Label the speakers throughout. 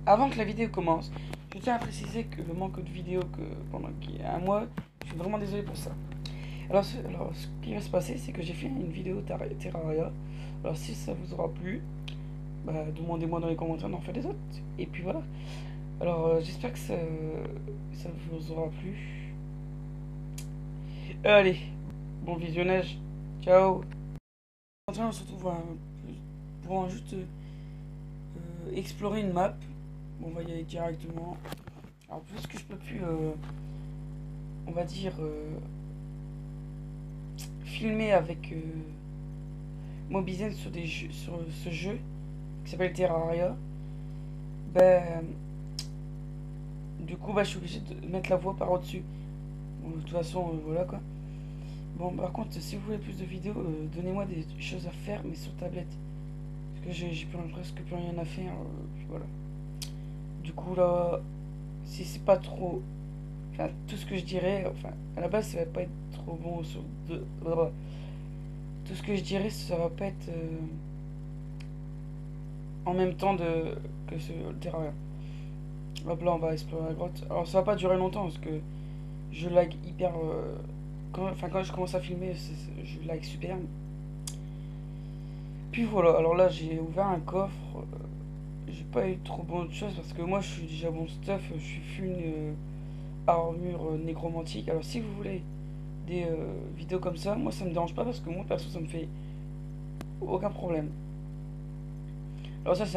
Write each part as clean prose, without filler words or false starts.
Speaker 1: Avant que la vidéo commence, je tiens à préciser que le manque de vidéo pendant un mois, je suis vraiment désolé pour ça. Alors, ce qui va se passer, c'est que j'ai fait une vidéo Terraria. Alors si ça vous aura plu, bah, demandez-moi dans les commentaires d'en faire des autres. Et puis voilà. Alors j'espère que ça vous aura plu. Allez, bon visionnage. Ciao. Maintenant on se retrouve pour juste explorer une map. Bon, on va y aller directement. Alors puisque je peux plus, on va dire, filmer avec Mobizen sur sur ce jeu qui s'appelle Terraria, ben du coup bah, je suis obligé de mettre la voix par au-dessus. Bon, de toute façon voilà quoi. Bon, par contre, si vous voulez plus de vidéos, donnez-moi des choses à faire, mais sur tablette. Parce que j'ai presque plus rien à faire. Puis voilà. Du coup, là, si c'est pas trop. Enfin, tout ce que je dirais. Enfin, à la base, ça va pas être trop bon sur. Tout ce que je dirais, ça va pas être. En même temps que le Terraria. Hop là, on va explorer la grotte. Alors, ça va pas durer longtemps parce que je lag hyper. Quand je commence à filmer, je lag super. Puis voilà, alors là j'ai ouvert un coffre, j'ai pas eu trop bon de choses parce que moi je suis déjà bon stuff, je suis fune armure nécromantique. Alors si vous voulez des vidéos comme ça, moi ça me dérange pas parce que moi perso ça me fait aucun problème. Alors ça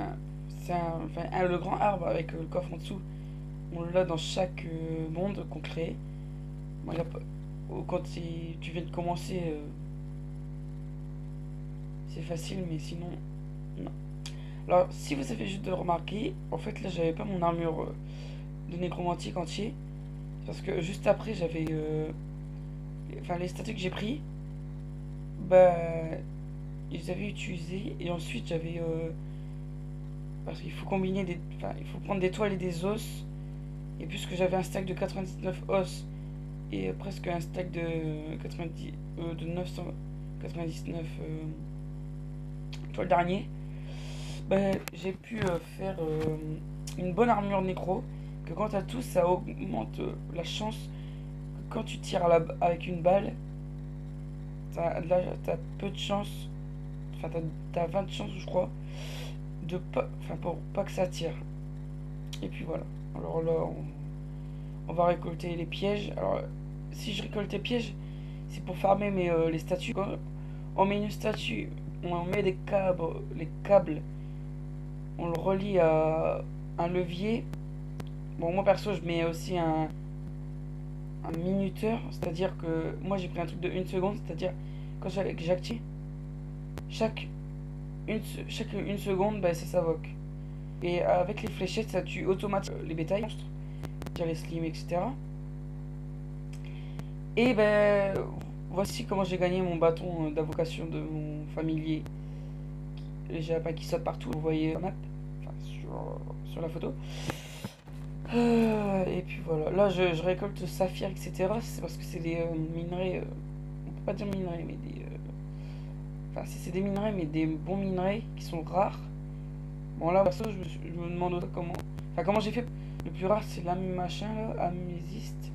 Speaker 1: le grand arbre avec le coffre en dessous, on l'a dans chaque monde qu'on crée. Bon, quand tu viens de commencer, c'est facile, mais sinon non. Alors, si vous avez juste de le remarquer, en fait, là, j'avais pas mon armure de nécromantique entier. Parce que juste après, j'avais. Les statues que j'ai pris, bah. Ils avaient utilisé. Et ensuite, j'avais. Parce qu'il faut combiner des. Enfin, il faut prendre des toiles et des os. Et puisque j'avais un stack de 99 os et presque un stack de 999 toiles d'araignée, bah, j'ai pu faire une bonne armure nécro. Que quand t'as tout, ça augmente la chance que quand tu tires avec une balle, t'as peu de chance. Enfin, t'as 20 de chance, je crois, de pas. Enfin, pour pas que ça tire. Et puis voilà. Alors là, on va récolter les pièges. Alors, si je récolte les pièges, c'est pour farmer les statues. Quand on met une statue, on met les câbles, on le relie à un levier. Bon, moi perso, je mets aussi un minuteur, c'est-à-dire que moi j'ai pris un truc de 1 seconde, c'est-à-dire quand j'active, chaque une seconde, bah, ça s'invoque. Et avec les fléchettes, ça tue automatiquement les bétails, les slimes, etc. Et ben voici comment j'ai gagné mon bâton d'invocation de mon familier. J'ai pas qui saute partout, vous voyez la map, enfin sur la photo. Et puis voilà, là je récolte saphir, etc. C'est parce que c'est des minerais, on peut pas dire minerais, mais des. Enfin, c'est des minerais, mais des bons minerais qui sont rares. Bon, là, perso, je me demande comment. Enfin, comment j'ai fait. Le plus rare, c'est machin là, amésiste.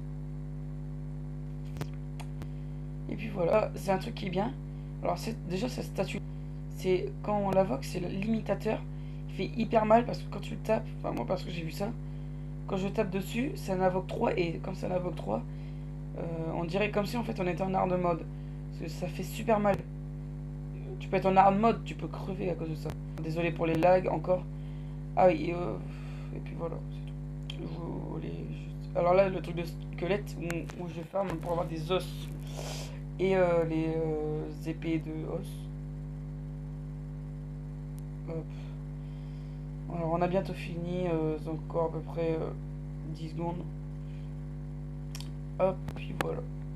Speaker 1: Et puis voilà, c'est un truc qui est bien. Alors, déjà, cette statue, c'est quand on l'invoque, c'est le limitateur. Il fait hyper mal parce que quand tu le tapes, enfin, moi, parce que j'ai vu ça. Quand je tape dessus, ça invoque 3 et comme ça invoque 3, on dirait comme si en fait on était en hard mode. Parce que ça fait super mal. Tu peux être en hard mode, tu peux crever à cause de ça. Désolé pour les lags encore. Ah oui, et puis voilà, c'est tout. Alors là, le truc de squelette où je farm pour avoir des os et les épées de os. Hop. Alors on a bientôt fini, encore à peu près 10 secondes. Hop, puis voilà.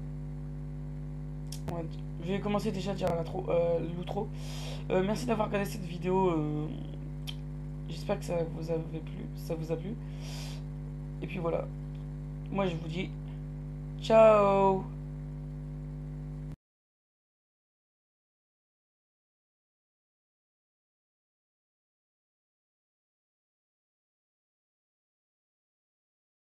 Speaker 1: Je vais commencer déjà à dire l'outro. Merci d'avoir regardé cette vidéo. J'espère que ça vous a plu. Et puis voilà. Moi je vous dis ciao.